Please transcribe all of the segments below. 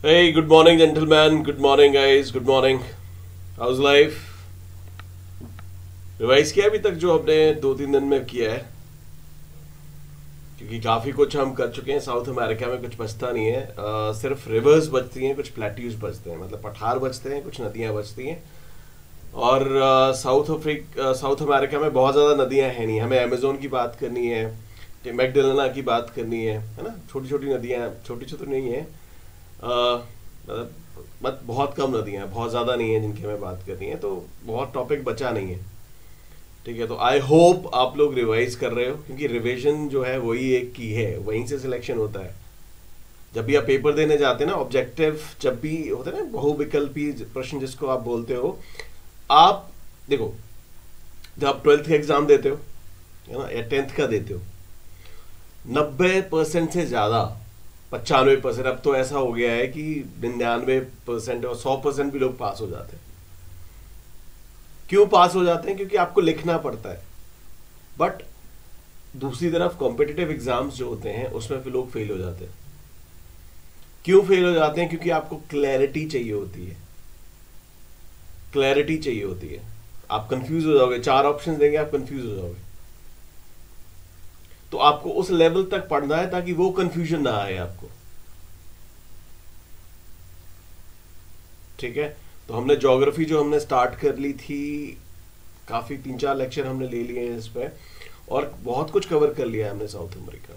Hey, good morning, gentlemen. Good morning, guys. Good morning. How's life? Revise किया अभी तक जो हमने 2-3 दिन में किया है, क्योंकि काफी कुछ हम कर चुके हैं। साउथ अमेरिका में कुछ बचता नहीं है। सिर्फ रिवर्स बचती हैं, कुछ प्लेट्यूज बचते हैं, मतलब पठार बचते हैं, कुछ नदियां बचती हैं। और साउथ अमेरिका में बहुत ज़्यादा नदियां हैं नहीं। हमें अमेजोन की बात करनी है, मैगडेलेना की बात करनी है ना। छोटी छोटी नदियां, छोटी छोटी नहीं है, मतलब बट बहुत कम नदियां हैं, बहुत ज़्यादा नहीं है जिनकी हमें बात करनी है, तो बहुत टॉपिक बचा नहीं है। ठीक है, तो आई होप आप लोग रिवाइज कर रहे हो, क्योंकि रिवीजन जो है वही एक की है, वहीं से सिलेक्शन होता है। जब भी आप पेपर देने जाते हैं ना, ऑब्जेक्टिव जब भी होते हैं ना, बहुविकल्पी प्रश्न जिसको आप बोलते हो, आप देखो, जब आप 12th का एग्जाम देते हो, है ना, या 10th का देते हो, 90% से ज्यादा, 95%, अब तो ऐसा हो गया है कि 99% और 100% भी लोग पास हो जाते हैं। क्यों पास हो जाते हैं? क्योंकि आपको लिखना पड़ता है। बट दूसरी तरफ कॉम्पिटिटिव एग्जाम्स जो होते हैं उसमें फिर लोग फेल हो जाते हैं। क्यों फेल हो जाते हैं? क्योंकि आपको क्लैरिटी चाहिए होती है, क्लैरिटी चाहिए होती है। आप कंफ्यूज हो जाओगे, 4 ऑप्शन देंगे, आप कंफ्यूज हो जाओगे। तो आपको उस लेवल तक पढ़ना है ताकि वो कंफ्यूजन ना आए आपको। ठीक है, तो हमने ज्योग्राफी जो हमने स्टार्ट कर ली थी, काफी 3-4 लेक्चर हमने ले लिए हैं इस पे, और बहुत कुछ कवर कर लिया है हमने साउथ अमेरिका।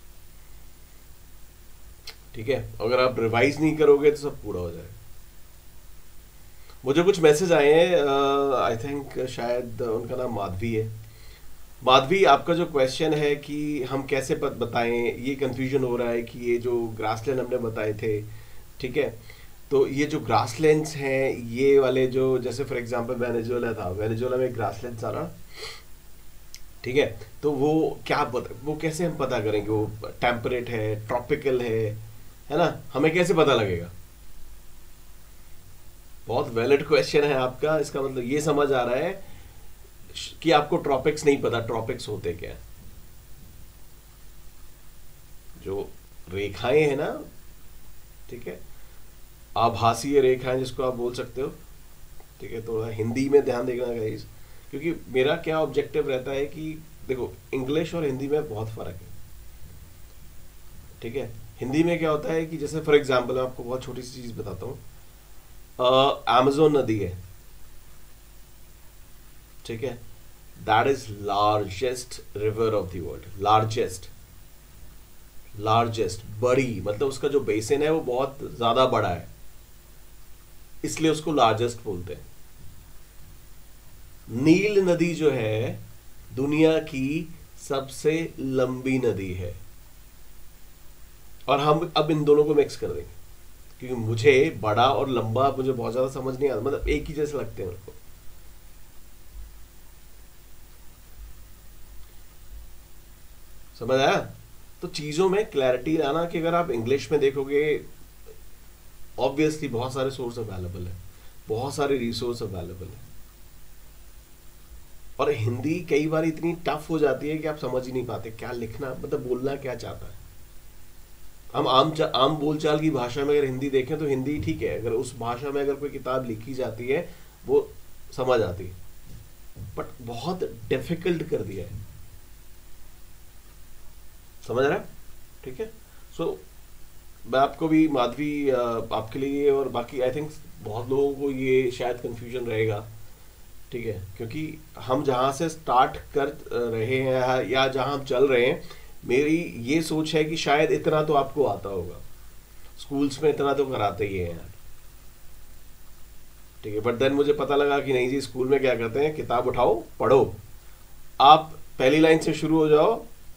ठीक है, अगर आप रिवाइज नहीं करोगे तो सब पूरा हो जाएगा। मुझे कुछ मैसेज आए हैं, आई थिंक शायद उनका नाम माधवी है। माधवी, आपका जो क्वेश्चन है कि हम कैसे बताएं, ये कंफ्यूजन हो रहा है कि ये जो ग्रासलैंड हमने बताए थे, ठीक है, तो ये जो ग्रासलैंड्स हैं, ये वाले जो, जैसे फॉर एग्जांपल वेनेजुएला था, वेनेजुएला में ग्रासलैंड सारा, ठीक है, तो वो क्या वो कैसे हम पता करेंगे वो टेम्परेट है, ट्रॉपिकल है ना, हमें कैसे पता लगेगा? बहुत वैलिड क्वेश्चन है आपका। इसका मतलब ये समझ आ रहा है कि आपको ट्रॉपिक्स नहीं पता। ट्रॉपिक्स होते क्या हैं? जो रेखाएं हैं ना, ठीक है, आभासीय रेखाएं जिसको आप बोल सकते हो। ठीक है, थोड़ा हिंदी में ध्यान देना गाइस, क्योंकि मेरा क्या ऑब्जेक्टिव रहता है कि देखो, इंग्लिश और हिंदी में बहुत फर्क है। ठीक है, हिंदी में क्या होता है कि जैसे फॉर एग्जांपल मैं आपको बहुत छोटी सी चीज बताता हूँ। अमेजोन नदी है, ठीक है, that is largest river of the world. Largest, largest, बड़ी, मतलब उसका जो बेसिन है वो बहुत ज्यादा बड़ा है, इसलिए उसको लार्जेस्ट बोलते हैं। नील नदी जो है दुनिया की सबसे लंबी नदी है। और हम अब इन दोनों को मिक्स कर देंगे, क्योंकि मुझे बड़ा और लंबा मुझे बहुत ज्यादा समझ नहीं आता, मतलब एक ही जैसे लगते हैं मेरे को। समझ आया? तो चीजों में क्लैरिटी लाना कि अगर आप इंग्लिश में देखोगे, ऑब्वियसली बहुत सारे सोर्स अवेलेबल है, बहुत सारे रिसोर्स अवेलेबल है, और हिंदी कई बार इतनी टफ हो जाती है कि आप समझ ही नहीं पाते क्या लिखना, मतलब बोलना क्या चाहता है। हम आम बोलचाल की भाषा में अगर हिंदी देखें तो हिंदी ठीक है, अगर उस भाषा में अगर कोई किताब लिखी जाती है वो समझ आती है, बट बहुत डिफिकल्ट कर दिया है। समझ रहा है? ठीक है, सो मैं आपको भी माधवी, आपके लिए और बाकी आई थिंक बहुत लोगों को ये शायद कंफ्यूजन रहेगा। ठीक है, क्योंकि हम जहाँ से स्टार्ट कर रहे हैं या जहाँ हम चल रहे हैं, मेरी ये सोच है कि शायद इतना तो आपको आता होगा, स्कूल्स में इतना तो कराते ही हैं यार। ठीक है, बट देन मुझे पता लगा कि नहीं जी, स्कूल में क्या करते हैं, किताब उठाओ पढ़ो, आप पहली लाइन से शुरू हो जाओ,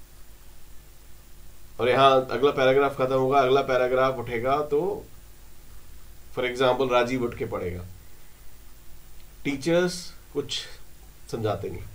और यहाँ अगला पैराग्राफ खत्म होगा, अगला पैराग्राफ उठेगा तो फॉर एग्जाम्पल राजीव उठ के पढ़ेगा। टीचर्स कुछ समझाते नहीं।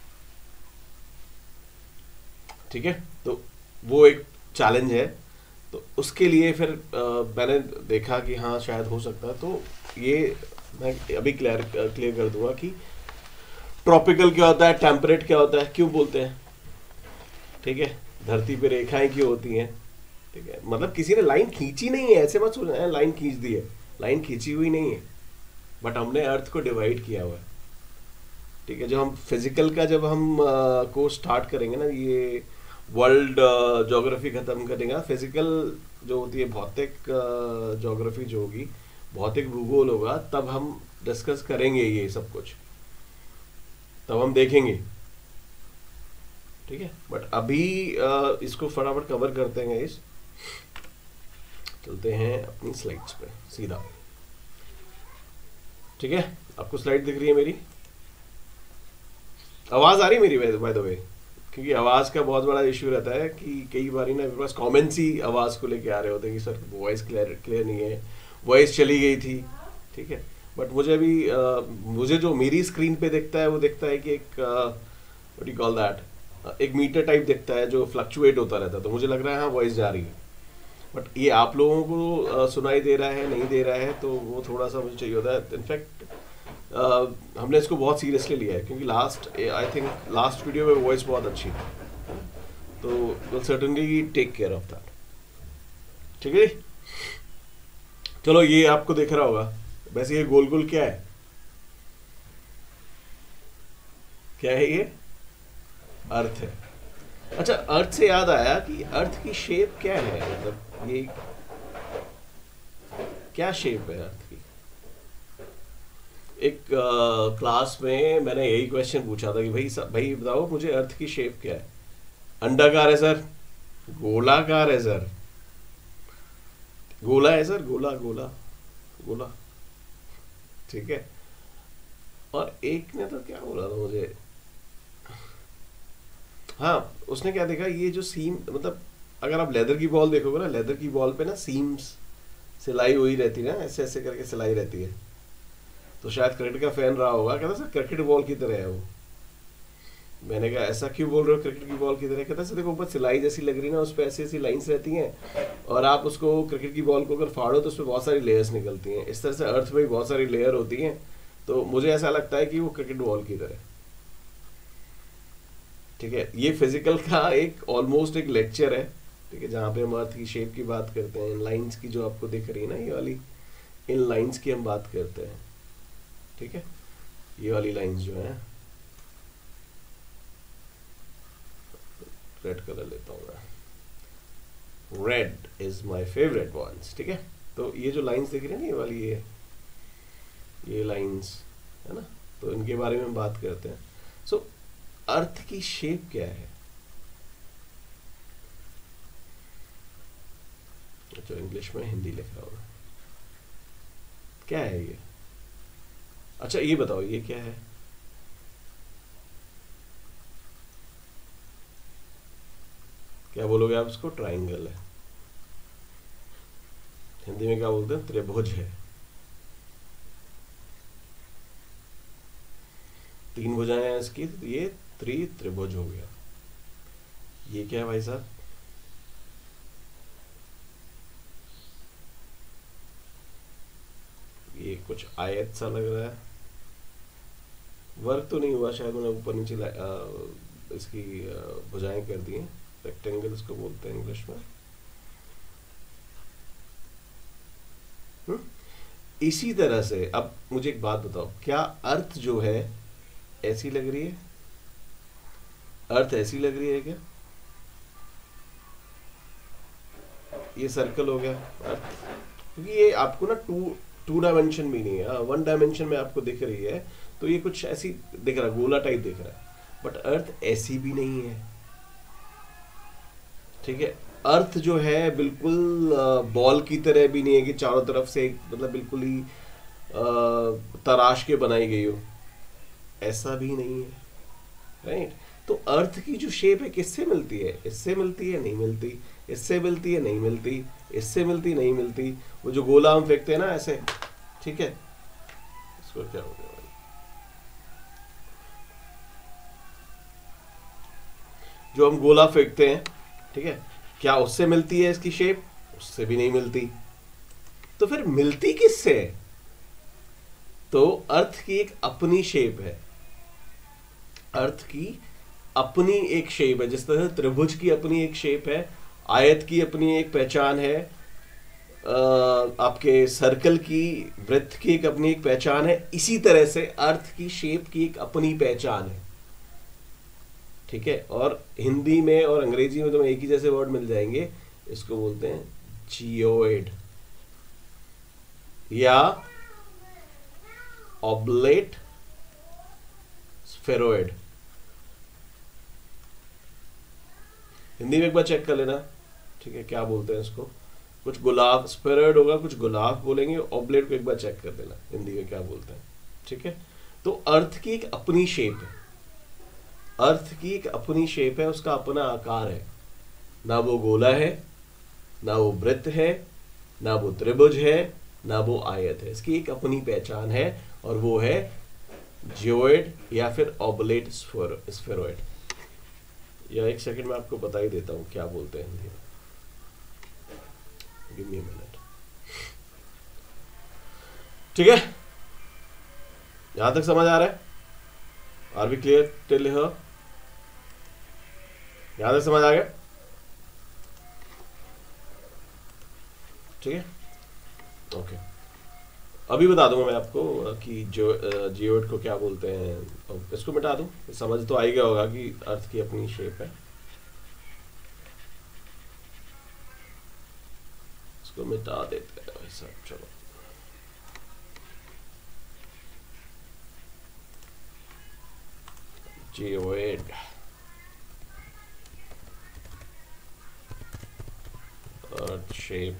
ठीक है, तो वो एक चैलेंज है। तो उसके लिए फिर मैंने देखा कि हाँ शायद हो सकता है, तो ये मैं अभी क्लियर कर दूंगा कि ट्रॉपिकल क्या होता है, टेम्परेट क्या होता है, क्यों बोलते हैं। ठीक है, धरती पे रेखाएं क्यों होती हैं, ठीक है, मतलब किसी ने लाइन खींची नहीं है, ऐसे मत सोचना लाइन खींच दी है, लाइन खींची हुई नहीं है, बट हमने अर्थ को डिवाइड किया हुआ है। ठीक है, जब हम फिजिकल का जब हम कोर्स स्टार्ट करेंगे ना, ये वर्ल्ड ज्योग्राफी खत्म करेंगे, फिजिकल जो होती है भौतिक ज्योग्राफी जो होगी, भौतिक भूगोल होगा, तब हम डिस्कस करेंगे ये सब कुछ, तब हम देखेंगे। ठीक है, बट अभी इसको फटाफट कवर करते हैं गाइस, चलते हैं अपनी स्लाइड्स पे सीधा। ठीक है, आपको स्लाइड दिख रही है मेरी? आवाज आ रही है मेरी बाय द वे? क्योंकि आवाज का बहुत बड़ा इश्यू रहता है कि कई बार ना मेरे पास कमेंट्स ही आवाज को लेके आ रहे होते हैं कि सर वॉइस क्लियर नहीं है, वॉइस चली गई थी। ठीक है, बट मुझे अभी मुझे जो मेरी स्क्रीन पे दिखता है वो दिखता है कि एक व्हाट यू कॉल दैट, एक मीटर टाइप दिखता है जो फ्लक्चुएट होता रहता है, तो मुझे लग रहा है हाँ वॉइस जा रही है। बट ये आप लोगों को सुनाई दे रहा है नहीं दे रहा है, तो वो थोड़ा सा मुझे चाहिए होता है। इनफैक्ट हमने इसको बहुत सीरियसली लिया है, क्योंकि आई थिंक लास्ट वीडियो में वॉइस बहुत अच्छी थी, तो will certainly take care of that. ठीक है, चलो ये आपको दिख रहा होगा। वैसे ये गोल गोल क्या है? क्या है ये? अर्थ है। अच्छा, अर्थ से याद आया कि अर्थ की शेप क्या है, मतलब ये क्या शेप है अर्थ की? एक क्लास में मैंने यही क्वेश्चन पूछा था कि भाई बताओ मुझे अर्थ की शेप क्या है। अंडाकार है सर, गोलाकार है सर, गोला है सर, गोला गोला गोला। ठीक है, और एक ने तो क्या बोला था मुझे, हाँ उसने क्या देखा, ये जो सीम, मतलब अगर आप लेदर की बॉल देखोगे ना, लेदर की बॉल पे ना सीम्स सिलाई हुई रहती है ना, ऐसे ऐसे करके सिलाई रहती है, तो शायद क्रिकेट का फैन रहा होगा, कहता सर क्रिकेट बॉल की तरह है वो। मैंने कहा ऐसा क्यों बोल रहे हो क्रिकेट की बॉल की तरह? कहता सर देखो ऊपर सिलाई जैसी लग रही है ना, उस पर ऐसी ऐसी लाइंस रहती हैं, और आप उसको क्रिकेट की बॉल को अगर फाड़ो तो उस पर बहुत सारी लेयर्स निकलती हैं, इस तरह से अर्थ में भी बहुत सारी लेयर होती हैं, तो मुझे ऐसा लगता है कि वो क्रिकेट बॉल की तरह। ठीक है, ये फिजिकल का एक ऑलमोस्ट एक लेक्चर है, ठीक है, जहाँ पे हम अर्थ की शेप की बात करते हैं, इन लाइंस की जो आपको दिख रही है ना ये वाली, इन लाइंस की हम बात करते हैं। ठीक है, ये वाली लाइंस जो है, रेड कलर लेता हूँ मैं, red is my favourite ones. ठीक है, तो ये जो लाइंस दिख रही है ना, ये वाली ये लाइंस है ना, तो इनके बारे में हम बात करते हैं। सो अर्थ की शेप क्या है? अच्छा, इंग्लिश में हिंदी लिख रहा हूं, क्या है ये? अच्छा ये बताओ ये क्या है? क्या बोलोगे आप इसको? ट्राइंगल है, हिंदी में क्या बोलते हैं? त्रिभुज है। 3 भुजाएं हैं इसकी, तो ये त्रिभुज हो गया। ये क्या है भाई साहब? ये कुछ आयत सा लग रहा है, वर्क तो नहीं हुआ शायद, मैंने ऊपर नीचे इसकी भुजाएं कर दी हैं, रेक्टेंगल इसको बोलते हैं इंग्लिश में। इसी तरह से अब मुझे एक बात बताओ, क्या अर्थ जो है ऐसी लग रही है? अर्थ ऐसी लग रही है क्या? ये सर्कल हो गया अर्थ, क्योंकि ये आपको ना टू डायमेंशन में नहीं है, 1 डायमेंशन में आपको दिख रही है, तो ये कुछ ऐसी दिख रहा है, गोला टाइप दिख रहा है, बट अर्थ ऐसी भी नहीं है। ठीक है, अर्थ जो है बिल्कुल बॉल की तरह भी नहीं है कि चारों तरफ से मतलब बिल्कुल ही तराश के बनाई गई हो, ऐसा भी नहीं है, राइट? तो अर्थ की जो शेप है किससे मिलती है? इससे मिलती है, नहीं मिलती, इससे मिलती है, नहीं मिलती, इससे मिलती, नहीं मिलती। वो जो गोला हम फेंकते हैं ना ऐसे, ठीक है, इसको क्या हो गया भाई, जो हम गोला फेंकते हैं, ठीक है, क्या उससे मिलती है इसकी शेप? उससे भी नहीं मिलती। तो फिर मिलती किससे है? तो अर्थ की एक अपनी शेप है, अर्थ की अपनी एक शेप है, जिस तरह त्रिभुज की अपनी एक शेप है, आयत की अपनी एक पहचान है, आपके सर्कल की, वृत्त की एक अपनी एक पहचान है। इसी तरह से अर्थ की शेप की एक अपनी पहचान है, ठीक है। और हिंदी में और अंग्रेजी में तुम्हें एक ही जैसे वर्ड मिल जाएंगे, इसको बोलते हैं जियोइड या ऑब्लेट स्फेरोइड। हिंदी में एक बार चेक कर लेना, ठीक है, क्या बोलते हैं इसको। कुछ गुलाब, स्फेरोइड होगा, कुछ गुलाब बोलेंगे। ऑब्लेट को एक बार चेक कर देना हिंदी में क्या बोलते हैं, ठीक है। तो अर्थ की एक अपनी शेप है, अर्थ की एक अपनी शेप है, उसका अपना आकार है। ना वो गोला है, ना वो वृत्त है, ना वो त्रिभुज है, ना वो आयत है। इसकी एक अपनी पहचान है और वो है जियोइड या फिर ऑब्लेट स्फेरोइड। या एक सेकंड में आपको बता ही देता हूं क्या बोलते हैं हिंदी में। गिव मी अ मिनट, ठीक है। यहां तक समझ आ रहा है? Are we clear till here? यहां तक समझ आ गया? ठीक है, ओके। अभी बता दूंगा मैं आपको कि जो जियोइड को क्या बोलते हैं। इसको मिटा दूं, समझ तो आ ही गया होगा कि अर्थ की अपनी शेप है। इसको मिटा देते हैं भाई साहब, चलो। जियोइड अर्थ शेप,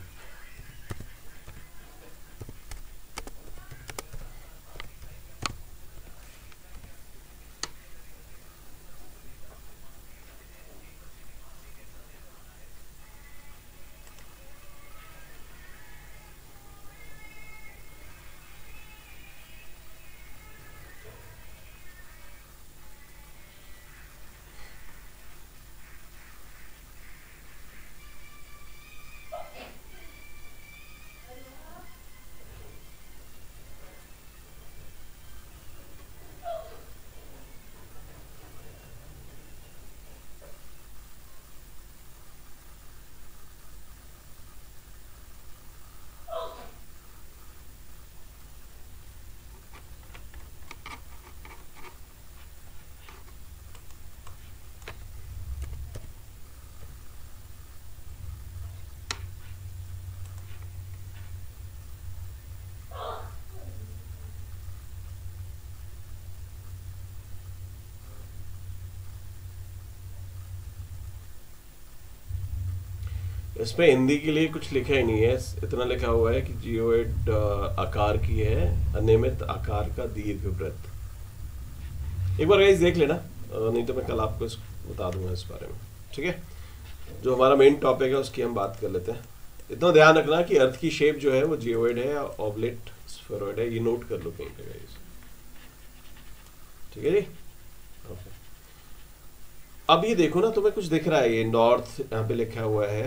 इसमें हिंदी के लिए कुछ लिखा ही नहीं है, इतना लिखा हुआ है कि जियोइड आकार की है, अनियमित आकार का दीर्घवृत्त। एक बार गाइस देख लेना, नहीं तो मैं कल आपको बता दूंगा इस बारे में, ठीक है। जो हमारा मेन टॉपिक है उसकी हम बात कर लेते हैं। इतना ध्यान रखना कि अर्थ की शेप जो है वो जियोइड है या ऑब्लेट स्फेरोइड है, ये नोट कर लो कहीं पे गाइस, ठीक है जी, ओके। अब ये देखो ना, तुम्हें कुछ दिख रहा है, ये नॉर्थ यहाँ पे लिखा हुआ है।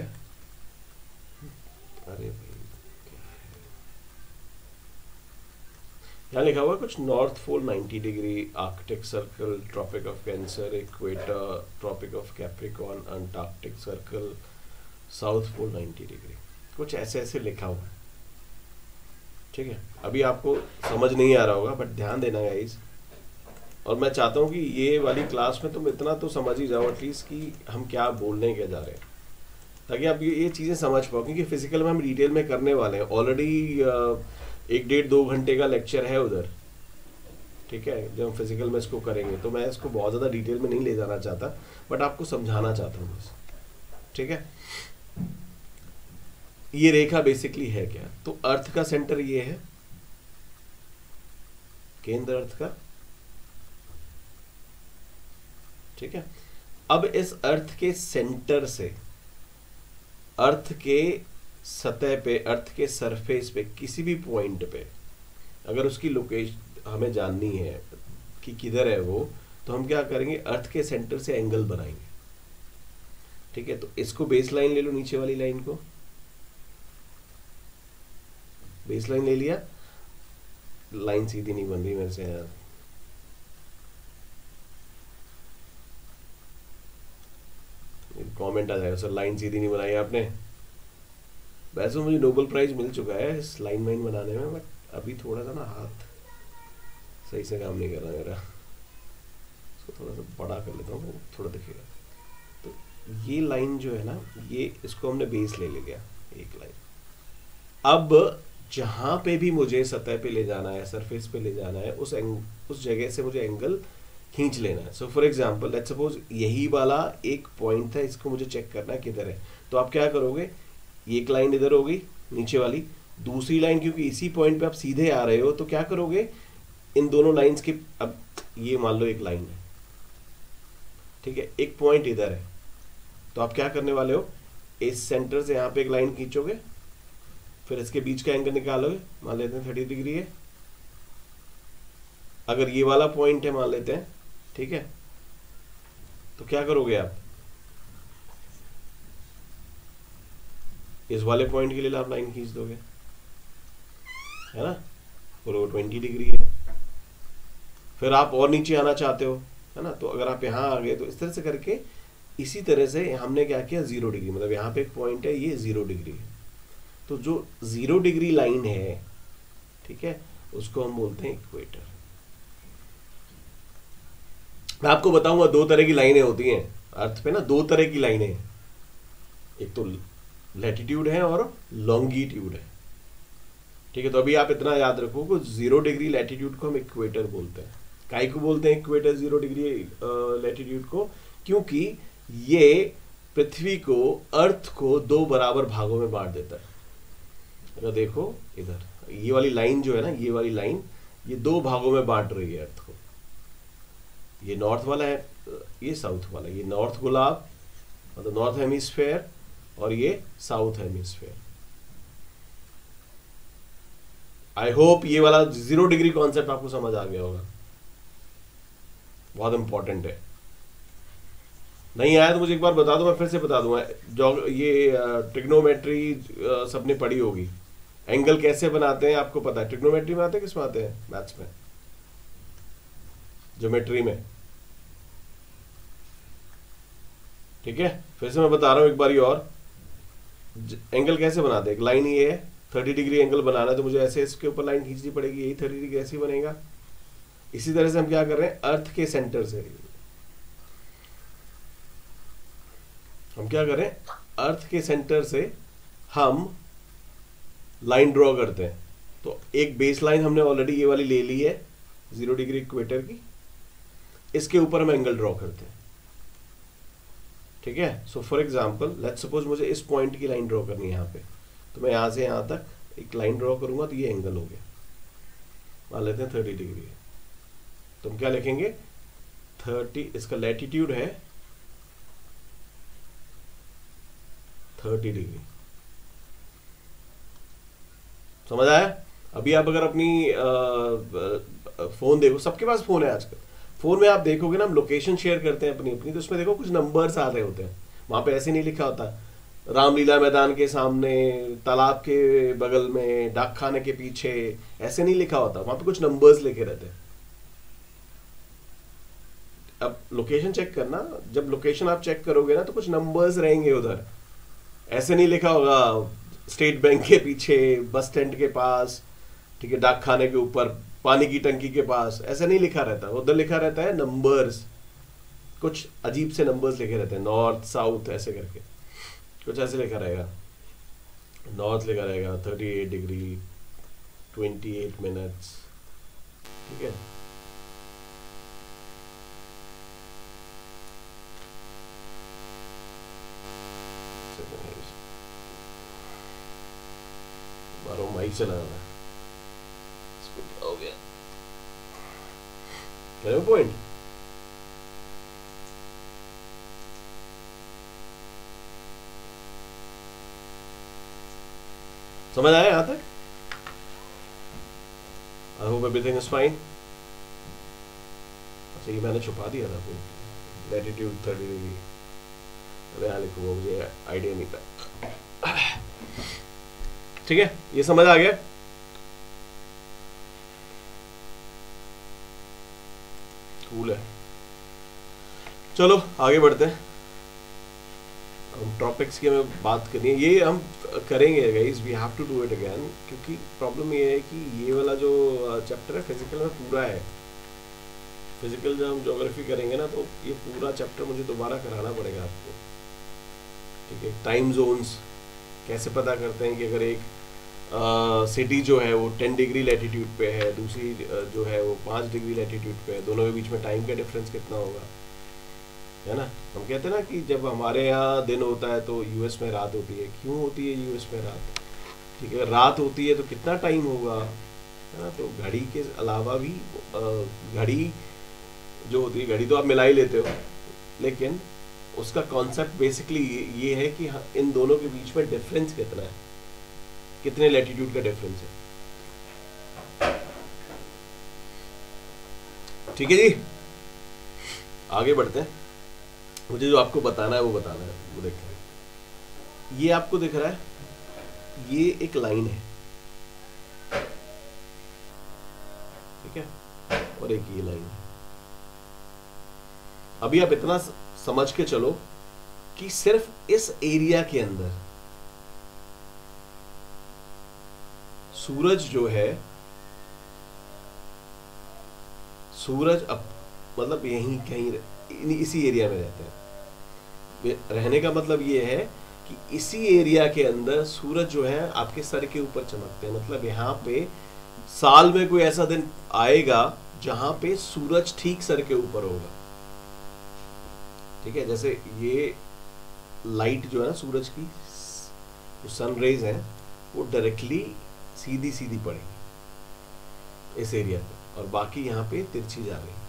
अरे भाई, यहाँ लिखा हुआ है कुछ, North Pole 90 degree, Arctic Circle, Tropic of Cancer, equator, Tropic of Capricorn, Antarctic Circle, South Pole 90 degree, कुछ ऐसे ऐसे लिखा हुआ है, ठीक है। अभी आपको समझ नहीं आ रहा होगा, बट ध्यान देना गाइस। और मैं चाहता हूँ कि ये वाली क्लास में तुम इतना तो समझ ही जाओ एटलीस्ट कि हम क्या बोलने क्या जा रहे हैं, ताकि आप ये चीज़ें समझ पाओ। क्योंकि फिजिकल में हम डिटेल में करने वाले हैं ऑलरेडी, 1-1.5-2 घंटे का लेक्चर है उधर, ठीक है। जब हम फिजिकल में इसको करेंगे तो मैं इसको बहुत ज़्यादा डिटेल में नहीं ले जाना चाहता, बट आपको समझाना चाहता हूँ बस, ठीक है। ये रेखा बेसिकली है क्या, तो अर्थ का सेंटर ये है, केंद्र अर्थ का, ठीक है। अब इस अर्थ के सेंटर से अर्थ के सतह पे, अर्थ के सरफेस पे, किसी भी पॉइंट पे अगर उसकी लोकेशन हमें जाननी है कि किधर है वो, तो हम क्या करेंगे, अर्थ के सेंटर से एंगल बनाएंगे, ठीक है। तो इसको बेस लाइन ले लो, नीचे वाली लाइन को बेस लाइन ले लिया, लाइन सीधी नहीं बन रही मेरे से यार, कमेंट आ जाएगा सर लाइन सीधी नहीं बनाई आपने। वैसे मुझे नोबेल प्राइज मिल चुका है इस लाइन वाइन बनाने में, बट अभी थोड़ा सा ना हाथ सही से काम नहीं कर रहा मेरा। इसको थोड़ा सा बड़ा कर लेता हूँ, थोड़ा दिखेगा। तो ये लाइन जो है ना, ये इसको हमने बेस ले लिया एक लाइन। अब जहाँ पे भी मुझे सतह पे ले जाना है, सरफेस पे ले जाना है, उस जगह से मुझे एंगल खींच लेना है। So for example let's suppose यही वाला एक पॉइंट था, इसको मुझे चेक करना है किधर है। तो आप क्या करोगे, एक लाइन इधर होगी नीचे वाली, दूसरी लाइन क्योंकि इसी पॉइंट पे आप सीधे आ रहे हो तो क्या करोगे, इन दोनों लाइंस के, अब ये मान लो एक लाइन है, ठीक है, एक पॉइंट इधर है, तो आप क्या करने वाले हो, इस सेंटर से यहाँ पे एक लाइन खींचोगे, फिर इसके बीच का एंगल निकालोगे, मान लेते हैं 30 डिग्री है। अगर ये वाला पॉइंट है मान लेते हैं, ठीक है, तो क्या करोगे आप, इस वाले पॉइंट के लिए आप लाइन खींच दोगे, है ना, बोलो 20 डिग्री है। फिर आप और नीचे आना चाहते हो, है ना, तो अगर आप यहाँ आ गए तो इस तरह से करके, इसी तरह से हमने क्या किया, 0 डिग्री, मतलब यहाँ पे एक पॉइंट है, ये 0 डिग्री है। तो जो 0 डिग्री लाइन है, ठीक है, उसको हम बोलते हैं इक्वेटर। मैं आपको बताऊंगा 2 तरह की लाइनें होती हैं अर्थ पे ना, 2 तरह की लाइनें, एक तो लैटिट्यूड है और लॉन्गिट्यूड है, ठीक है। तो अभी आप इतना याद रखो कि 0 डिग्री लैटिट्यूड को हम इक्वेटर बोलते हैं। काहे को बोलते हैं इक्वेटर 0 डिग्री लैटिट्यूड को, क्योंकि ये पृथ्वी को, अर्थ को 2 बराबर भागों में बांट देता है। अगर देखो इधर ये वाली लाइन जो है ना, ये वाली लाइन, ये 2 भागों में बांट रही है अर्थ को। ये नॉर्थ वाला है, ये साउथ वाला, ये नॉर्थ गोलार्ध मतलब नॉर्थ हेमिस्फेयर, और ये साउथ हेमिस्फेयर। आई होप ये वाला 0 डिग्री कॉन्सेप्ट आपको समझ आ गया होगा, बहुत इंपॉर्टेंट है। नहीं आया तो मुझे एक बार बता दो, मैं फिर से बता दूंगा। जो ये ट्रिग्नोमेट्री सबने पढ़ी होगी, एंगल कैसे बनाते हैं आपको पता है। ट्रिग्नोमेट्री में आते हैं, किस में आते हैं, मैथ्स में, ज्योमेट्री में, ठीक है। फिर से मैं बता रहा हूं एक बार और, एंगल कैसे बनाते हैं। एक लाइन ये है, 30 डिग्री एंगल बनाना है तो मुझे ऐसे इसके ऊपर लाइन खींचनी पड़ेगी, यही 30 डिग्री ऐसे ही बनेगा। इसी तरह से हम क्या कर रहे हैं, अर्थ के सेंटर से हम क्या करें, अर्थ के सेंटर से हम लाइन ड्रॉ करते हैं। तो एक बेस लाइन हमने ऑलरेडी ये वाली ले ली है 0 डिग्री इक्वेटर की, इसके ऊपर हम एंगल ड्रॉ करते हैं, ठीक है। So for example let's suppose मुझे इस पॉइंट की लाइन ड्रॉ करनी है यहाँ पे, तो मैं यहाँ से यहाँ तक एक लाइन ड्रॉ करूंगा, तो ये एंगल हो गया, मान लेते हैं 30 डिग्री है। तो हम क्या लिखेंगे, 30, इसका लैटिट्यूड है 30 डिग्री। समझ आया। अभी आप अगर अपनी फोन देखो, सबके पास फोन है आजकल, फोन में आप देखोगे ना, हम लोकेशन शेयर करते हैं अपनी अपनी, तो उसमें देखो कुछ नंबर्स आ रहे होते हैं, वहां पे ऐसे नहीं लिखा होता रामलीला मैदान के सामने, तालाब के बगल में, डाकखाने के पीछे, ऐसे नहीं लिखा होता, वहां पे कुछ नंबर्स लिखे रहते हैं। अब लोकेशन चेक करना, जब लोकेशन आप चेक करोगे ना तो कुछ नंबर्स रहेंगे उधर, ऐसे नहीं लिखा होगा स्टेट बैंक के पीछे, बस स्टैंड के पास, ठीक है, डाकखाने के ऊपर, पानी की टंकी के पास, ऐसे नहीं लिखा रहता। उधर लिखा रहता है नंबर्स, कुछ अजीब से नंबर्स लिखे रहते हैं, नॉर्थ साउथ ऐसे करके कुछ ऐसे लिखा रहेगा। नॉर्थ लिखा रहेगा 38 डिग्री 28 मिनट्स, ठीक है। बारो माइक चला रहा है, हो गया क्या पॉइंट। समझ आया यहां तक। I hope everything is fine. अच्छा ये मैंने छुपा दिया था लैटिट्यूड 30 डिग्री, अरे यहाँ लिखूंगा, मुझे आइडिया नहीं था, ठीक है। ये समझ आ गया। कूल है, चलो आगे बढ़ते हैं। हम ट्रॉपिक्स की हमें बात करनी है, ये हम करेंगे guys, we have to do it again, क्योंकि प्रॉब्लम ये है कि ये वाला जो चैप्टर है फिजिकल में पूरा है। फिजिकल जब हम ज्योग्राफी करेंगे ना, तो ये पूरा चैप्टर मुझे दोबारा कराना पड़ेगा आपको, ठीक है। टाइम जोन्स कैसे पता करते हैं कि अगर एक सिटी जो है वो 10 डिग्री लैटिट्यूड पे है, दूसरी जो है वो 5 डिग्री लैटिट्यूड पे है, दोनों के बीच में टाइम का डिफरेंस कितना होगा, है ना। हम कहते हैं ना कि जब हमारे यहाँ दिन होता है तो यूएस में रात होती है। क्यों होती है यूएस में रात, ठीक है। रात होती है तो कितना टाइम होगा, है ना। तो घड़ी के अलावा भी घड़ी जो होती है, घड़ी तो आप मिला ही लेते हो, लेकिन उसका कॉन्सेप्ट बेसिकली ये है कि इन दोनों के बीच में डिफरेंस कितना है, कितने लैटिट्यूड का डिफरेंस है, ठीक है जी। आगे बढ़ते हैं, मुझे जो आपको बताना है वो बताना है। वो देखिए, ये आपको दिख रहा है, ये एक लाइन है, ठीक है, और एक ये लाइन है। अभी आप इतना समझ के चलो कि सिर्फ इस एरिया के अंदर सूरज जो है, सूरज अब मतलब यहीं कहीं इसी एरिया में रहते हैं। रहने का मतलब ये है कि इसी एरिया के अंदर सूरज जो है आपके सर के ऊपर चमकते हैं। मतलब यहाँ पे साल में कोई ऐसा दिन आएगा जहां पे सूरज ठीक सर के ऊपर होगा, ठीक है। जैसे ये लाइट जो है ना सूरज की, जो सन रेज है, वो डायरेक्टली सीधी सीधी पड़ेगी इस एरिया पे, और बाकी यहाँ पे तिरछी जा रही है,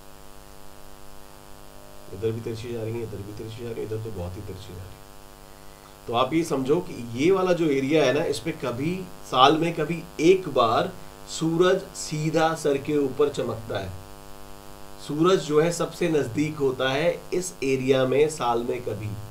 इधर भी तिरछी जा रही है, इधर भी तिरछी जा रही है, इधर तो बहुत ही तिरछी जा रही है। तो आप ये समझो कि ये वाला जो एरिया है ना, इस पे कभी साल में कभी एक बार सूरज सीधा सर के ऊपर चमकता है। सूरज जो है सबसे नजदीक होता है इस एरिया में, साल में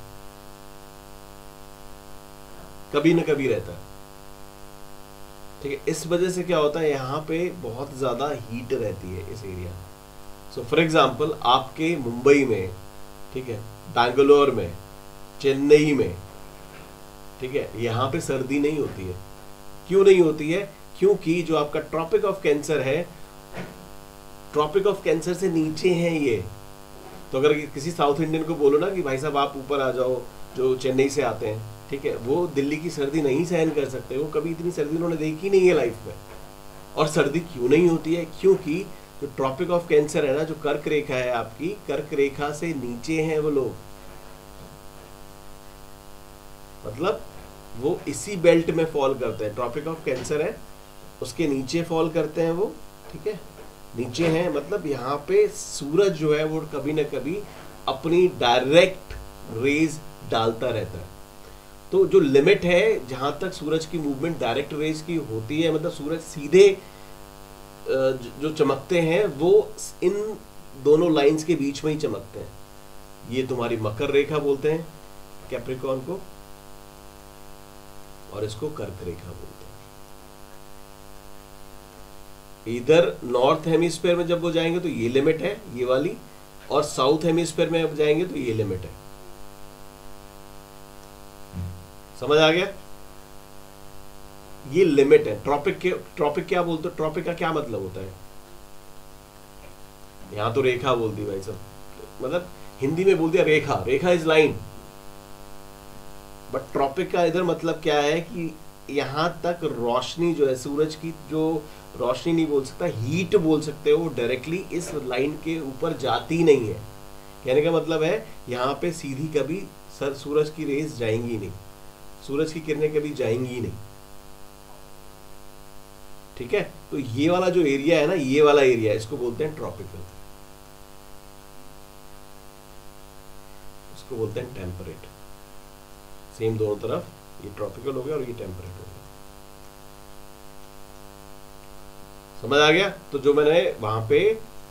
कभी न कभी रहता है, ठीक है। इस वजह से क्या होता है, यहाँ पे बहुत ज्यादा हीट रहती है इस एरिया। सो फॉर एग्जाम्पल आपके मुंबई में, ठीक है, बैंगलोर में, चेन्नई में, ठीक है, यहाँ पे सर्दी नहीं होती है। क्यों नहीं होती है? क्योंकि जो आपका ट्रॉपिक ऑफ कैंसर है, ट्रॉपिक ऑफ कैंसर से नीचे है ये। तो अगर किसी साउथ इंडियन को बोलो ना कि भाई साहब आप ऊपर आ जाओ, जो चेन्नई से आते हैं, ठीक है, वो दिल्ली की सर्दी नहीं सहन कर सकते, वो कभी इतनी सर्दी उन्होंने देखी नहीं है लाइफ में। और सर्दी क्यों नहीं होती है? क्योंकि जो ट्रॉपिक ऑफ कैंसर है ना, जो कर्क रेखा है आपकी, कर्क रेखा से नीचे हैं वो लोग, मतलब वो इसी बेल्ट में फॉल करते हैं। ट्रॉपिक ऑफ कैंसर है, उसके नीचे फॉल करते हैं वो, ठीक है, नीचे हैं। मतलब यहाँ पे सूरज जो है वो कभी ना कभी अपनी डायरेक्ट रेज डालता रहता है। तो जो लिमिट है जहां तक सूरज की मूवमेंट डायरेक्ट रेज की होती है, मतलब सूरज सीधे जो चमकते हैं वो इन दोनों लाइंस के बीच में ही चमकते हैं। ये तुम्हारी मकर रेखा बोलते हैं कैप्रिकॉर्न को, और इसको कर्क रेखा बोलते हैं। इधर नॉर्थ हेमिस्फीयर में जब वो जाएंगे तो ये लिमिट है ये वाली, और साउथ हेमिस्फीयर में अब जाएंगे तो ये लिमिट है। समझ आ गया? ये लिमिट है। ट्रॉपिक क्या बोलते हो? ट्रॉपिक का क्या मतलब होता है? यहां तो रेखा बोल दी भाई सब, मतलब हिंदी में बोल दिया रेखा, रेखा इज लाइन। बट ट्रॉपिक का इधर मतलब क्या है कि यहां तक रोशनी जो है, सूरज की जो रोशनी नहीं बोल सकता, हीट बोल सकते हो, डायरेक्टली इस लाइन के ऊपर जाती नहीं है। कहने का मतलब है यहाँ पे सीधी कभी सूरज की रेज जाएंगी नहीं, सूरज की किरणें कभी जाएंगी ही नहीं, ठीक है। तो ये वाला जो एरिया है ना, ये वाला एरिया, इसको बोलते हैं ट्रॉपिकल, इसको बोलते हैं टेम्परेट। सेम दोनों तरफ, ये ट्रॉपिकल हो गया और ये टेम्परेट हो गया। समझ आ गया? तो जो मैंने वहां पे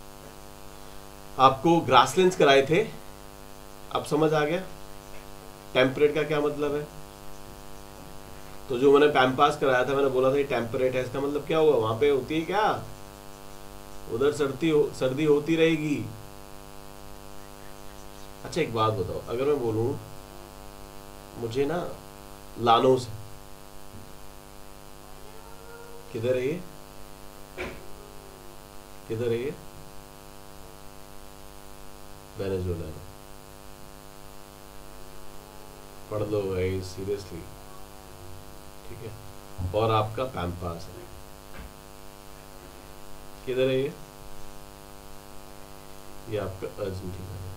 आपको ग्रासलैंड्स कराए थे, अब समझ आ गया टेम्परेट का क्या मतलब है। तो जो मैंने पैम्पास कराया था, मैंने बोला था ये टेम्परेट है, इसका मतलब क्या हुआ? वहां पे होती है क्या? उधर सर्दी होती रहेगी। अच्छा एक बात बताओ, अगर मैं बोलूं मुझे ना लानोस, किधर है ये, किधर है ये, वेनेजुएला में। पढ़ लो भाई सीरियसली, ठीक है। और आपका पैम्पास है, किधर है ये आपका अर्जेंटीना है।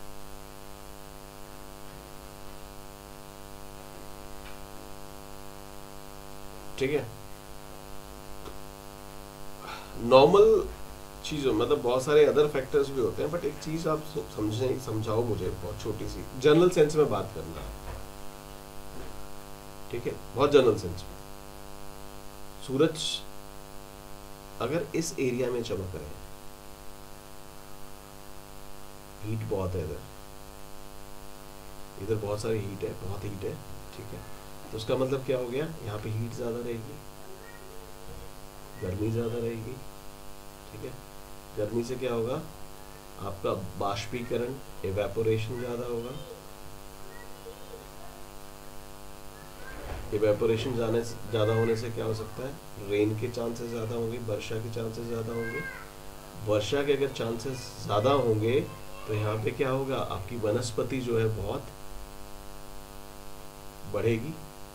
ठीक है, नॉर्मल चीज़ों मतलब बहुत सारे अदर फैक्टर्स भी होते हैं, बट एक चीज़ आप समझाओ मुझे, बहुत छोटी सी जनरल सेंस में बात करना है, ठीक है, बहुत जनरल सेंस में। सूरज अगर इस एरिया में चमक रहे हैं, हीट बहुत है इधर, इधर बहुत सारी हीट है, बहुत हीट है, ठीक है, तो उसका मतलब क्या हो गया, यहाँ पे हीट ज़्यादा रहेगी, गर्मी ज़्यादा रहेगी, ठीक है। गर्मी से क्या होगा, आपका बाष्पीकरण, इवेपोरेशन ज़्यादा होगा, इवेपोरेशन ज़्यादा होने से क्या हो सकता है, रेन के चांसेस ज़्यादा होंगे, वर्षा के चांसेस ज़्यादा होंगे। वर्षा के अगर चांसेस ज़्यादा होंगे तो यहाँ पे क्या होगा, आपकी वनस्पति जो है बहुत बढ़ेगी,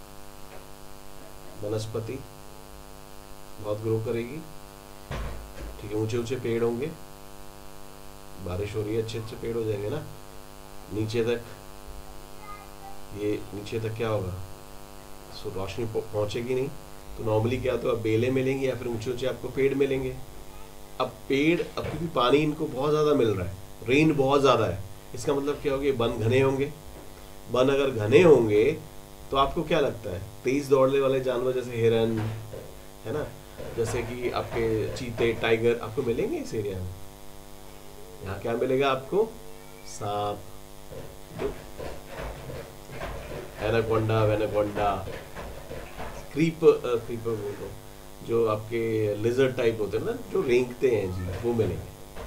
वनस्पति बहुत ग्रो करेगी, ठीक है। ऊंचे ऊंचे पेड़ होंगे, बारिश हो रही है, अच्छे अच्छे पेड़ हो जाएंगे ना, नीचे तक, ये नीचे तक क्या होगा, सो रोशनी पहुंचेगी नहीं, तो नॉर्मली क्या तो अब बेलें मिलेंगी या फिर ऊंचे ऊंचे आपको पेड़ मिलेंगे। अब पेड़, अब क्योंकि पानी इनको बहुत ज़्यादा मिल रहा है, रेन बहुत ज़्यादा है, इसका मतलब क्या होगा, वन घने होंगे। वन अगर घने होंगे तो आपको क्या लगता है, तेज दौड़ने वाले जानवर जैसे हिरन है ना, जैसे कि आपके चीते, टाइगर आपको मिलेंगे इस एरिया में। यहाँ क्या मिलेगा आपको, सांप, एनाकोंडा, वेनाकोंडा, क्रीपर बोल रहा हूँ, जो आपके लिजर्ड टाइप होते हैं ना, जो रेंगते हैं जी, वो मिलेंगे,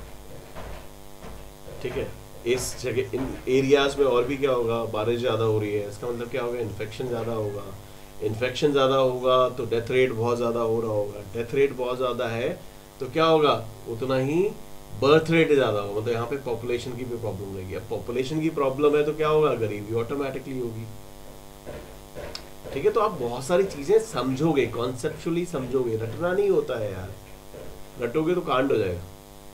ठीक है। इस जगह, इन एरियाज में और भी क्या होगा, बारिश ज़्यादा हो रही है, इसका मतलब क्या होगा, इन्फेक्शन ज़्यादा होगा, इन्फेक्शन ज़्यादा होगा तो डेथ रेट बहुत ज़्यादा हो रहा होगा, डेथ रेट बहुत ज़्यादा है तो क्या होगा, उतना ही बर्थ रेट ज़्यादा होगा, मतलब यहाँ पे पॉपुलेशन की भी प्रॉब्लम रहेगी। अब पॉपुलेशन की प्रॉब्लम है तो क्या होगा, गरीबी ऑटोमेटिकली होगी, ठीक है। तो आप बहुत सारी चीज़ें समझोगे, कॉन्सेप्चुअली समझोगे, रटना नहीं होता है यार, रटोगे तो कांड हो जाएगा,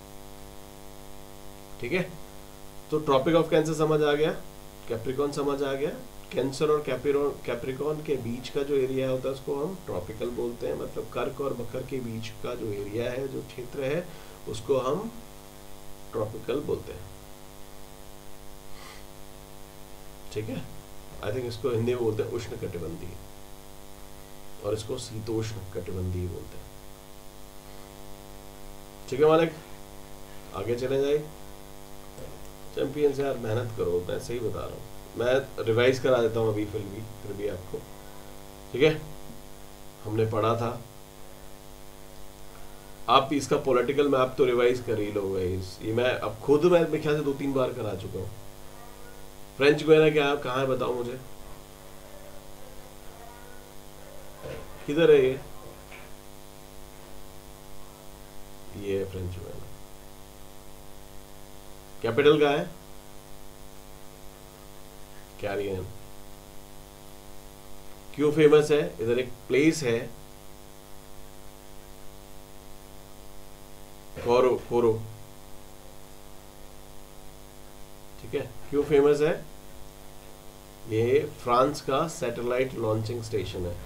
ठीक है। तो ट्रॉपिक ऑफ कैंसर समझ आ गया, कैप्रिकॉन समझ आ गया, कैंसर और कैप्रिकॉन के बीच का जो एरिया होता है उसको हम ट्रॉपिकल बोलते हैं, मतलब कर्क और मकर के बीच का जो एरिया है, जो क्षेत्र है, उसको हम ट्रॉपिकल बोलते हैं, ठीक है। आई थिंक इसको हिंदी में बोलते हैं उष्ण कटिबंधीय, और इसको शीतोष्ण कटिबंधीय बोलते हैं, ठीक है मालिक। आगे चले जाए, चैंपियंस यार मेहनत करो, मैं सही बता रहा हूँ, मैं रिवाइज करा देता हूँ अभी फिर भी आपको, ठीक है। हमने पढ़ा था, आप इसका पॉलिटिकल मैप तो रिवाइज कर ही लो गाइस, ये मैं अब खुद मैं मेरे ख्याल से 2-3 बार करा चुका हूँ। फ्रेंच गुयाना क्या कहाँ है बताओ मुझे, किधर है ये है फ्रेंच गुयाना, कैपिटल का है कैरियन। क्यों फेमस है, इधर एक प्लेस है कोरो, ठीक है। क्यों फेमस है, ये फ्रांस का सैटेलाइट लॉन्चिंग स्टेशन है,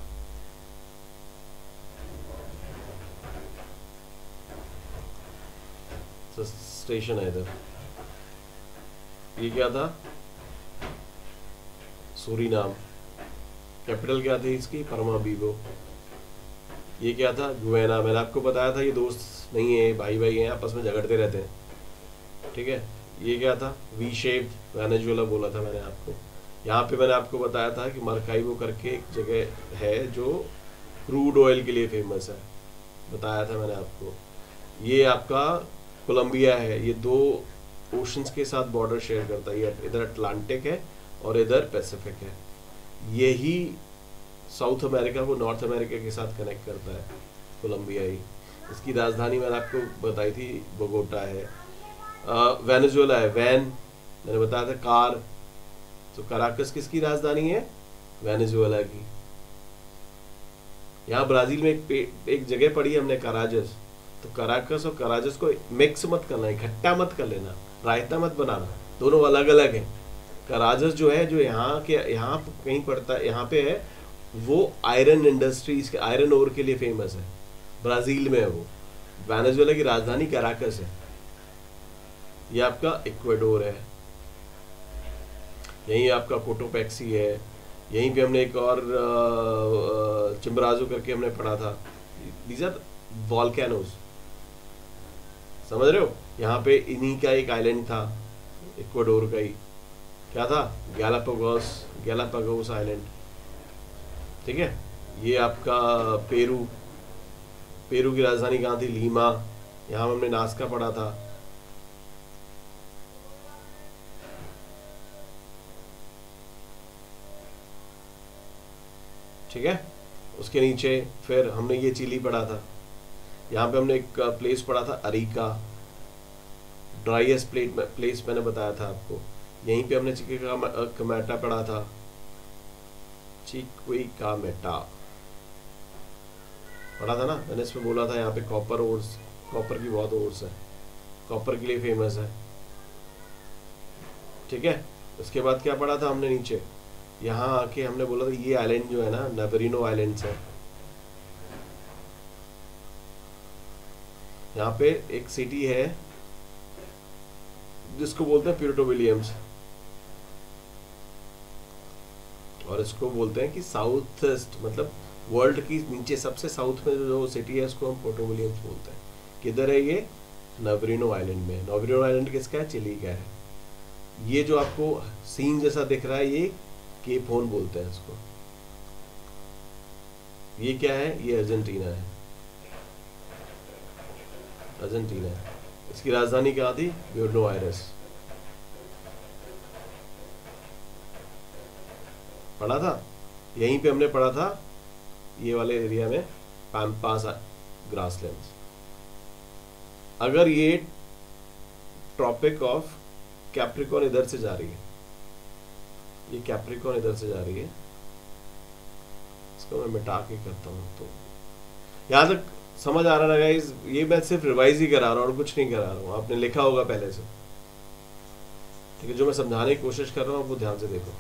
स्टेशन है इधर। ये क्या था, सूरीनाम, कैपिटल क्या थी इसकी, परमाबीगो। ये क्या था, गुयाना, मैंने आपको बताया था ये दोस्त नहीं है, भाई भाई हैं, आपस में झगड़ते रहते हैं, ठीक है। ये क्या था, वी शेप्ड वेनेजुएला बोला था मैंने आपको। यहाँ पे मैंने आपको बताया था कि मार्काइबो करके एक जगह है जो क्रूड ऑयल के लिए फेमस है, बताया था मैंने आपको। ये आपका कोलंबिया है, ये 2 ओशंस के साथ बॉर्डर शेयर करता है, ये इधर अटलांटिक है और इधर पैसिफिक है। यही साउथ अमेरिका को नॉर्थ अमेरिका के साथ कनेक्ट करता है, कोलंबियाई। इसकी राजधानी मैंने आपको बताई थी, बोगोटा है। वेनेजुएला है, वैन, मैंने बताया था कार। तो कराकस किसकी राजधानी है? वेनेजुएला की। यहाँ ब्राजील में एक जगह पढ़ी हमने, कराजस। तो कराकस और कराजस को मिक्स मत करना, इकट्ठा मत कर लेना, रायता मत बनाना, दोनों अलग अलग हैं। कराजस जो है, जो यहाँ के यहाँ कहीं पड़ता है, यहाँ पे है, वो आयरन इंडस्ट्रीज के आयरन ओर के लिए फेमस है, ब्राजील में है वो। वेनेजुएला की राजधानी कराकस है। ये आपका इक्वाडोर है, यहीं आपका कोटोपैक्सी है, यहीं पे हमने एक और चिम्बराजो करके हमने पढ़ा था। दीज आर वॉल्केनोज, समझ रहे हो? यहाँ पे इन्हीं का एक आइलैंड था, इक्वाडोर का ही, क्या था? Galapagos Island. ठीक है। ये आपका पेरू की राजधानी कहाँ थी? लीमा। यहाँ हमने नास्का पढ़ा था। ठीक है। उसके नीचे फिर हमने ये चिली पढ़ा था। यहाँ पे हमने एक प्लेस पढ़ा था, अरिका, ड्राइएस्ट प्लेस मैंने बताया था आपको। यहीं पे हमने चिक्विकामेटा पढ़ा था, चिक्विकामेटा पढ़ा था ना मैंने। इसमें बोला था यहाँ पे कॉपर ओर्स, कॉपर की बहुत ओर्स है, कॉपर के लिए फेमस है। ठीक है। उसके बाद क्या पढ़ा था हमने नीचे? यहाँ आके हमने बोला था ये आइलैंड जो है ना, नेवरिनो आइलैंड्स है। यहाँ पे एक सिटी है जिसको बोलते हैं प्यूर्टो विलियम्स, और इसको बोलते हैं कि साउथ ईस्ट, मतलब वर्ल्ड की नीचे सबसे साउथ में जो सिटी है उसको हम पोर्टो विलियम्स बोलते हैं। किधर है ये? नवरिनो आइलैंड में। नवरिनो आइलैंड किसका है? चिली का है। ये जो आपको सीन जैसा दिख रहा है, ये केप होर्न बोलते हैं इसको। ये क्या है? ये अर्जेंटीना है, अर्जेंटीना है। इसकी राजधानी कहाँ थी? Buenos Aires. पढ़ा था, यहीं पे हमने पढ़ा था, ये वाले एरिया में पैम्पास ग्रासलैंड्स। अगर ये ट्रॉपिक ऑफ कैप्रिकॉर्न इधर से जा रही है, ये कैप्रिकॉर्न इधर से जा रही है, इसको मैं मिटा के करता हूँ। तो यहाँ तक समझ आ रहा है? ये मैं सिर्फ रिवाइज ही करा रहा हूँ और कुछ नहीं करा रहा हूँ, आपने लिखा होगा पहले से। ठीक है। जो मैं समझाने की कोशिश कर रहा हूँ वो ध्यान से देखो।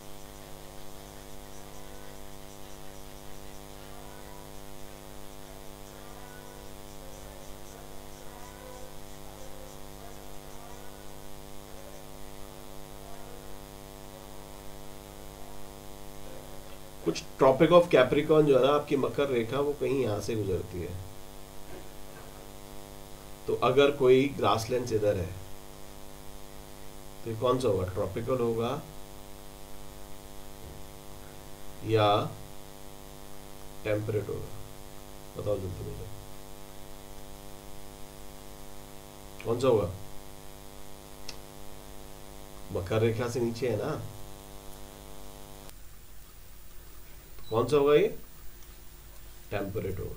कुछ ट्रॉपिक ऑफ कैप्रिकॉर्न जो है ना, आपकी मकर रेखा, वो कहीं यहां से गुजरती है। तो अगर कोई ग्रासलैंड इधर है तो ये कौन सा होगा? ट्रॉपिकल होगा या टेम्परेट होगा? बताओ जल्दी मुझे, कौन सा होगा? मकर रेखा से नीचे है ना, कौन सा होगा? ये टेम्परेट होगा।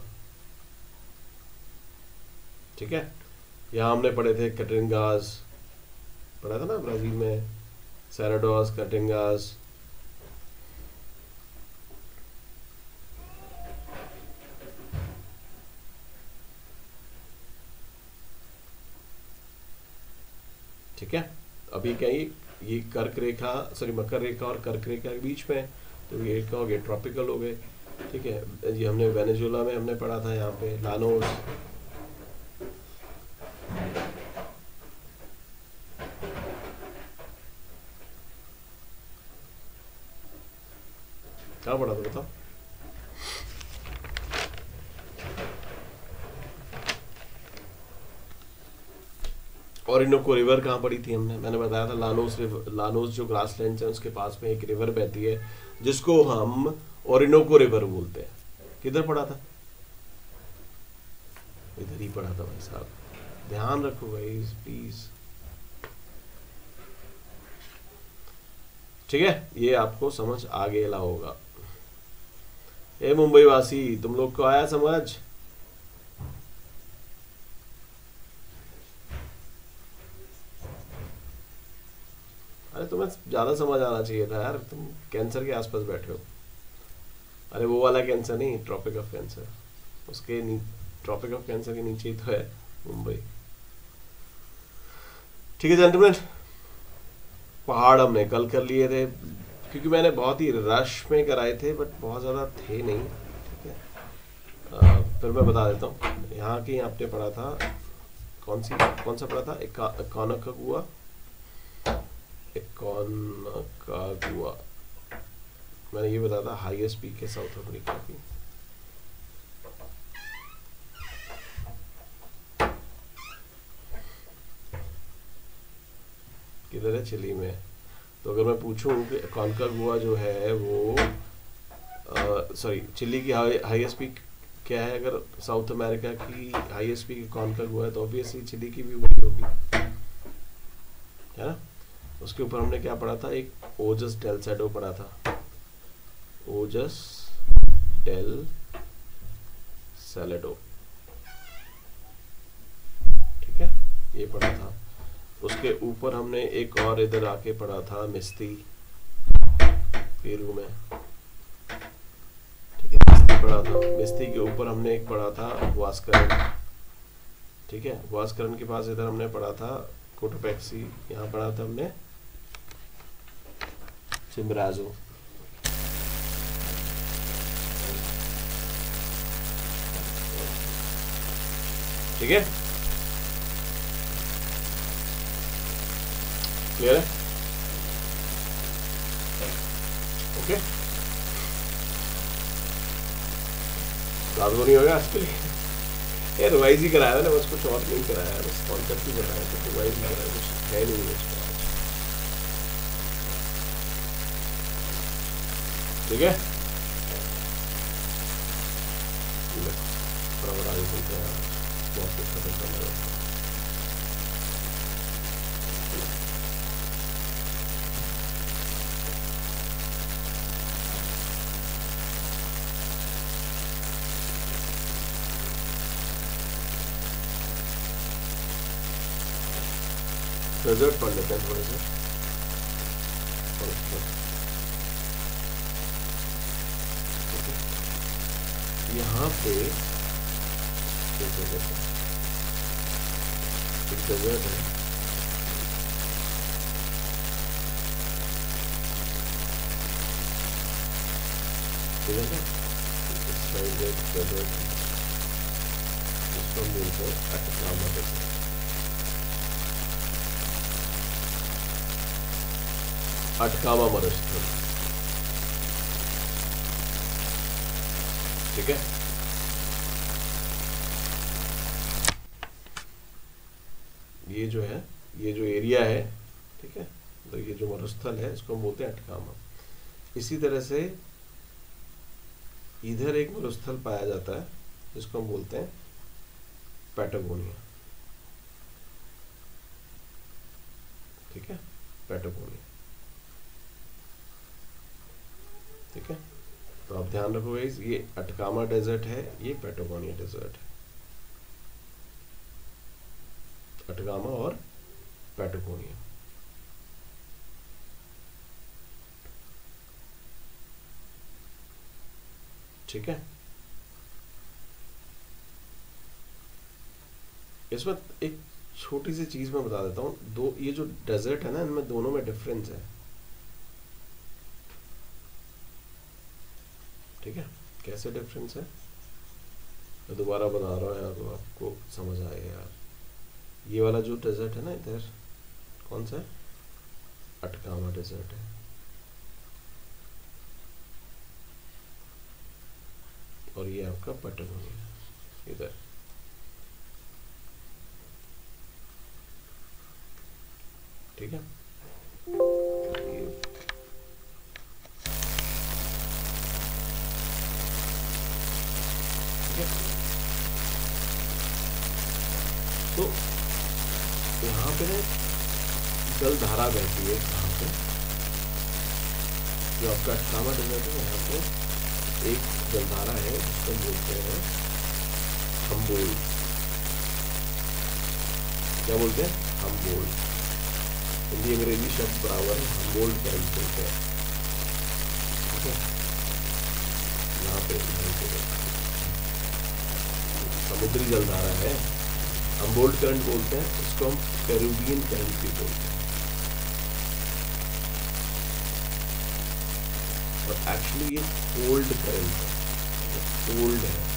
ठीक है। यहाँ हमने पढ़े थे कटिंगास, पढ़ा था ना ब्राजील में, सेराडोस, कटिंगास। ठीक है। अभी क्या ये कर्क रेखा, सॉरी मकर रेखा और कर्क रेखा के बीच में, तो ये क्या हो गया? ट्रॉपिकल हो गए। ठीक है। ये हमने वेनेजुएला में हमने पढ़ा था, यहाँ पे लानोस। क्या पढ़ा था बताओ? ओरिनोको रिवर कहाँ पड़ी थी हमने? मैंने बताया था लानोस रिवर, लानोस जो ग्रासलैंड है उसके पास में एक रिवर बहती है जिसको हम ओरिनोको रिवर बोलते हैं। किधर पढ़ा था? इधर ही पढ़ा था भाई साहब, ध्यान रखो भाई प्लीज। ठीक है, ये आपको समझ आ गया होगा। ए मुंबई वासी, तुम लोग को आया समझ? अरे तुम्हें ज्यादा समझ आना चाहिए था यार, तुम कैंसर के आसपास बैठे हो। अरे वो वाला कैंसर नहीं, ट्रॉपिक ऑफ कैंसर, उसके ट्रॉपिक ऑफ कैंसर के नीचे ही तो है मुंबई। ठीक है जेंटलमैन, पहाड़ हमने कल कर लिए थे क्योंकि मैंने बहुत ही रश में कराए थे, बट बहुत ज़्यादा थे नहीं। ठीक है, फिर मैं बता देता हूँ। यहाँ की आपने पढ़ा था, कौन सा पढ़ा था? Aconcagua, Aconcagua. मैंने ये बताया था हाईएस्ट पीक है साउथ अफ्रीका की। किधर है? चिली में। तो अगर मैं पूछूं कि एकोनकागुआ जो है वो सॉरी चिली की हाईएस्ट पीक क्या है, अगर साउथ अमेरिका की हाईएस्ट पीक एकोनकागुआ है तो ऑब्वियसली चिली की भी वही होगी, है ना। उसके ऊपर हमने क्या पढ़ा था? एक ओजस डेल सैडो पढ़ा था, ओजस डेल सैलेडो। ठीक है, ये पढ़ा था। उसके ऊपर हमने एक और इधर आके पढ़ा था, मिस्ती, पेरू में। ठीक है, मिस्ती पढ़ा था। मिस्ती के ऊपर हमने एक पढ़ा था वास्करन। ठीक है, वास्करन के पास इधर हमने पढ़ा था कोटोपैक्सी। यहाँ पढ़ा था हमने चिम्बराजो। ठीक है, क्लियर है? ओके, रात को नहीं होगा आज के लिए। ये रिवाइज ही कराया ना, बस कुछ और नहीं कराया, बस कॉन्सेप्ट ही बताया, कुछ रिवाइज नहीं कराया, कुछ है नहीं उसका। ठीक है, बराबर आगे चलते हैं, बहुत कुछ खत्म करना है। डेजर्ट पढ़ लेते हैं थोड़े से। यहाँ पे एक डेजर्ट है, ठीक है, डेजर्ट, इसको बोलते हैं अटकामा डेजर्ट। अटकामा मरुस्थल। ठीक है, ये जो है, ये जो एरिया है, ठीक है, तो ये जो मरुस्थल है इसको हम बोलते हैं अटकामा। इसी तरह से इधर एक मरुस्थल पाया जाता है जिसको हम बोलते हैं पैटागोनिया। ठीक है, पैटागोनिया। ठीक है, तो आप ध्यान रखोगे, ये अटकामा डेजर्ट है, ये पैटागोनिया डेजर्ट है। अटकामा और पैटागोनिया। ठीक है, इस वक्त एक छोटी सी चीज मैं बता देता हूँ। दो ये जो डेजर्ट है ना, इनमें दोनों में डिफरेंस है। ठीक है, कैसे डिफरेंस है मैं दोबारा बता रहा हूँ यार, तो आपको समझ आएगा यार। ये वाला जो डेजर्ट है ना इधर, कौन सा है? अटकामा डेजर्ट है। और ये आपका पैटागोनिया इधर। ठीक है, तो यहाँ पे ना जल धारा बहती है, कहाँ पे? जो आपका अटकामा डेजर्ट है यहाँ पे एक जलधारा है जिसको हम बोलते हैं हम्बोल्ट। क्या बोलते हैं? हम्बोल्ट। हिंदी अंग्रेजी शब्द बराबर है, हम्बोल्ट करंट बोलते हैं। ठीक है, यहाँ पे समुद्री जलधारा है, हम्बोल्ट करंट बोलते हैं। इसको हम कैरिबियन करंट भी बोलते हैं। और एक्चुअली ये कोल्ड करंट है, कोल्ड है।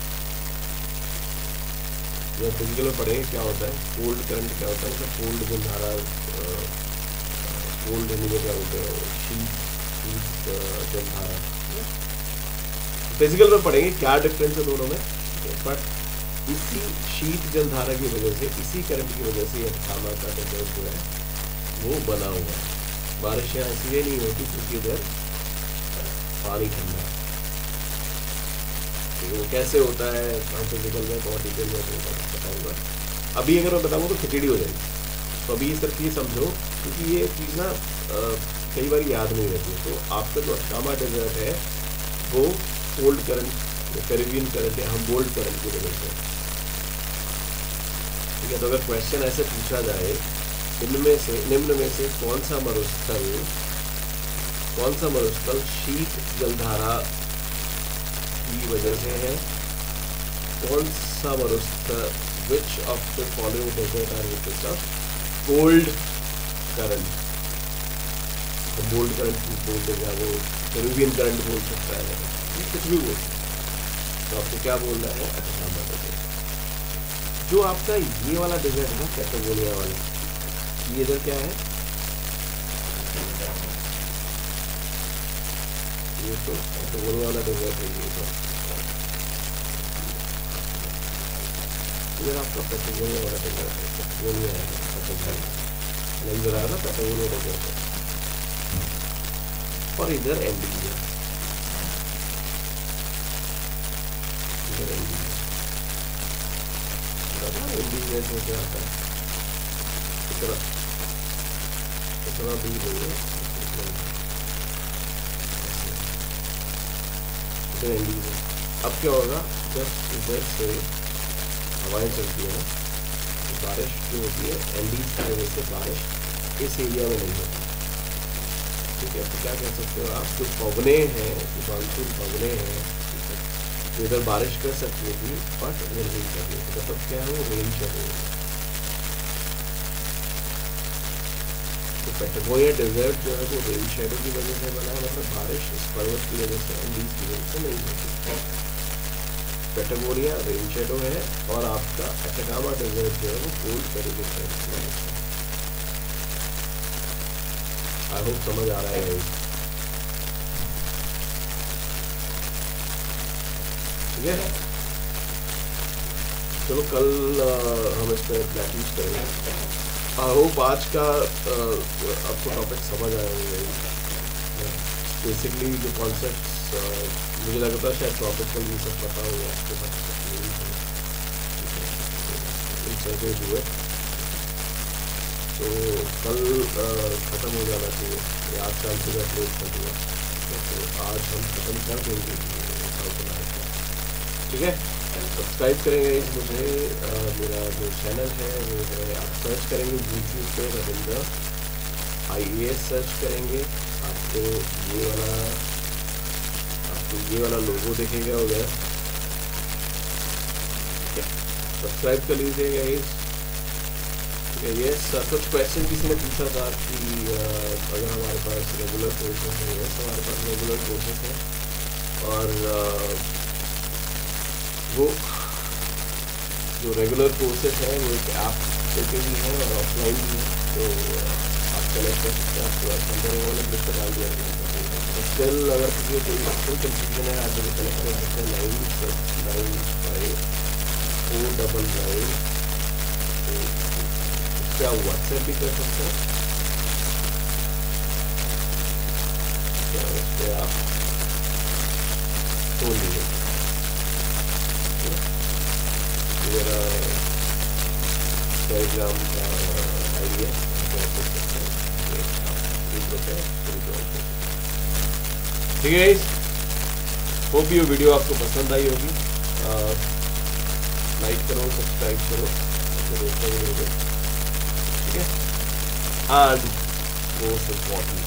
यह फिजिकल में पढ़ेंगे क्या होता है कोल्ड करंट, क्या होता है। मतलब कोल्ड जलधारा, कोल्ड हिंदी में क्या बोलते हैं, शीत जलधारा। फिजिकल में पढ़ेंगे क्या डिफरेंस है दोनों में। बट इसी शीत जलधारा की वजह से, इसी करंट की वजह से अटकामा का डेजर्ट जो है वो बना हुआ है। बारिश यहाँ इसलिए नहीं होती क्योंकि इधर पानी ठंडा है। वो कैसे होता है हम फिजिकल में बहुत डिटेल में बताऊंगा। अभी अगर मैं बताऊंगा तो खिचड़ी हो जाएगी। तो अभी सिर्फ ये समझो, क्योंकि ये चीज़ ना कई बार याद नहीं रहती। तो आपका जो अटकामा डेजर्ट है वो कोल्ड करंट, कैरिबियन करंट है, हम्बोल्ट करंट की वजह से। ठीक है, तो अगर क्वेश्चन ऐसे पूछा जाए निम्न में से कौन सा मरुस्थल शीत जलधारा की वजह से है, कौन सा मरुस्थल, which of the following desert are which of cold current. Humboldt current बोल देगा, वो कैरिबियन करंट बोल सकता है, कुछ भी बोल सकता है। तो आपको क्या बोलना है? Atacama desert. जो आपका ये वाला डेजर्ट है पैटागोनिया वाला, ये इधर क्या है, ये तो पैटागोनिया वाला डेजर्ट है। ये तो इधर आपका पैटागोनिया वाला डेजर्ट है, पैटागोनिया है, नजर आ रहा है पैटागोनिया डेजर्ट है। और इधर एंडीज है, इधर एंडीज में क्या आता है, इतना दूर नहीं है। अब क्या होगा, जब इधर से हवाएं चलती है ना, तो बारिश जो होती है एंडीज की वजह से बारिश इस एरिया में नहीं होती। ठीक है, तो क्या कह सकते हो आप, जो पवने हैं, जो मानसून पवने हैं, तो इधर बारिश कर सकती थी बट वो नहीं कर रही। तो मतलब क्या है, वो रेन शेडो है। तो पैटागोनिया डेजर्ट जो है वो रेन शेडो की वजह से बना है, मतलब बारिश इस पर्वत की वजह से, एंडीज की वजह से नहीं होती। पैटागोनिया रेन शेडो है और आपका अटकामा डेजर्ट जो है वो कोल्ड कैरिबियन करंट की वजह से। आई होप समझ आ रहा है। ठीक है, चलो कल हम इस पर प्लैटिंग करेंगे। आई होप आज का आपको टॉपिक समझ आए होंगे। बेसिकली जो कॉन्सेप्ट्स मुझे लगता है शायद टॉपिकल ये सब पता होगा आपके पास हुए। तो कल ख़त्म हो जाना चाहिए, आज शाम से अपलोड कर दूँगा। तो आज हम ख़त्म कर देंगे साउथ अमेरिका। ठीक है, सब्सक्राइब करेंगे इस मुझे, मेरा जो चैनल है वो है, आप सर्च करेंगे यूट्यूब पे रविंद्र IAS सर्च करेंगे, आपको ये वाला लोगो दिखेगा उधर। ठीक है, सब्सक्राइब कर लीजिएगा इस। यस, कुछ क्वेश्चन किसी ने पूछा था कि अगर हमारे पास रेगुलर कोर्सेज हैं, यस हमारे पास रेगुलर कोर्सेज हैं। और वो जो रेगुलर कोर्सेज हैं वो एक ऐप पे भी हैं और ऑफलाइन भी हैं। तो आप कनेक्ट कर सकते हैं, आपको नंबर वाले लिस्ट पर डाल दिया गया। स्टिल अगर किसी को कोई कंफ्यूजन है, आप मुझे कनेक्ट कर सकते हैं 96954999। इससे आप व्हाट्सएप भी कर सकते हैं, इस पर आप फोन लीजिए। मेरा टेलीग्राम का आईडी है, आप कर सकते हैं। ठीक है गाइस, होप ये वीडियो आपको पसंद आई होगी। लाइक करो, सब्सक्राइब करो, ठीक है। एंड मोस्ट इम्पॉर्टेंट,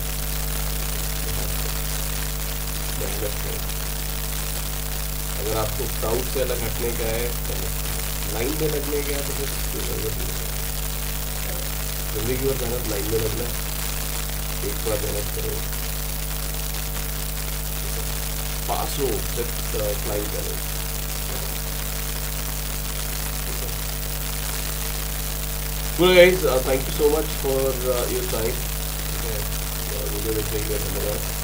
मेहनत करो। अगर आपको क्राउड से अलग हटने का है, लाइन में लगने का है, तो फिर कोई जरूरत नहीं है। जिंदगी भर मेहनत लाइन में लगना है, एक बार मेहनत करो, पास हो, फिर क्लाइंब करो। Well guys, thank you so much for your time. Video देखने के लिए धन्यवाद।